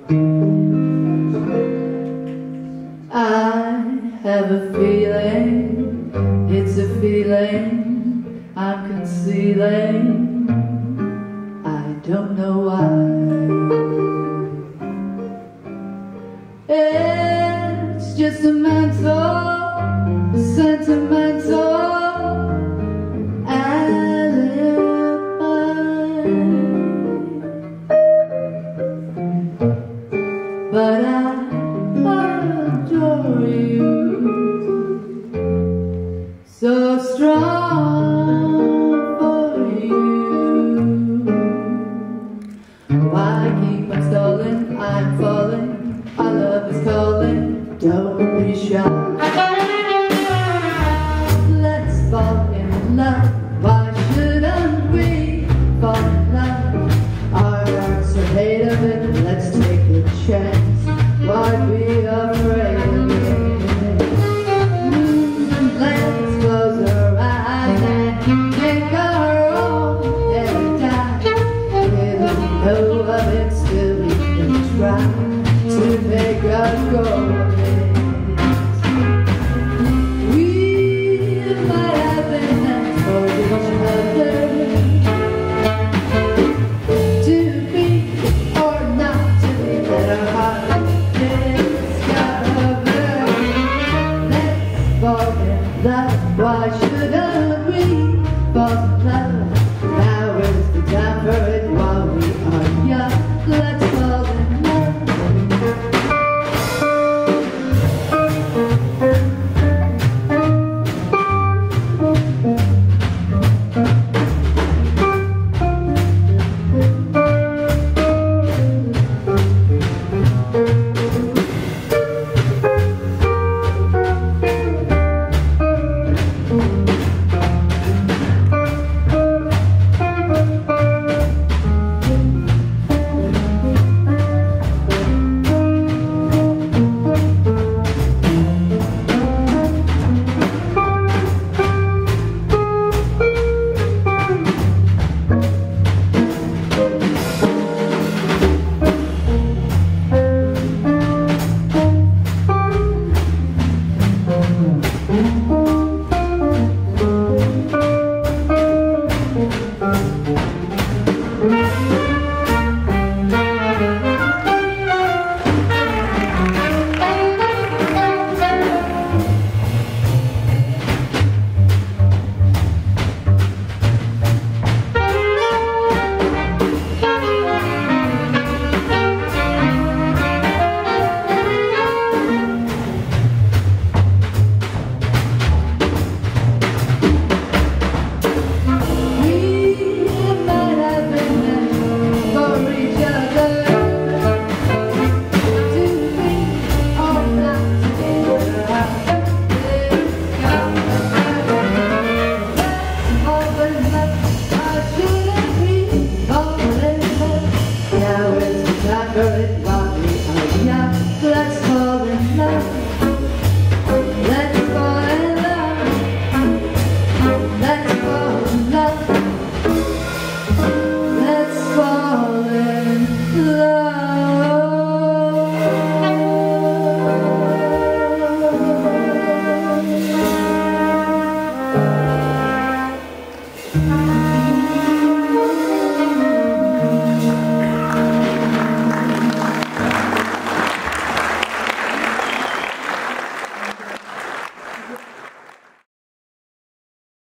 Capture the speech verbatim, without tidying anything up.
have a feeling, it's a feeling I'm concealing, I don't know why. It's just a mental, sentimental alibi, but I adore you, so strong for you. Why keep on stalling? I'm falling, our love is calling, don't be shy. Let's fall in love, why shouldn't we fall in love? Our hearts are made of it, let's take a chance. Why be afraid of it? Let's close our eyes and make our own every time. We don't know of it, still we can try to make us go of it. We might have been meant for each other, to be or not to be, let our hearts discover. Let's fall in love, why shouldn't we fall in love? Now is the time for it while we are young. Let's fall in love. Good.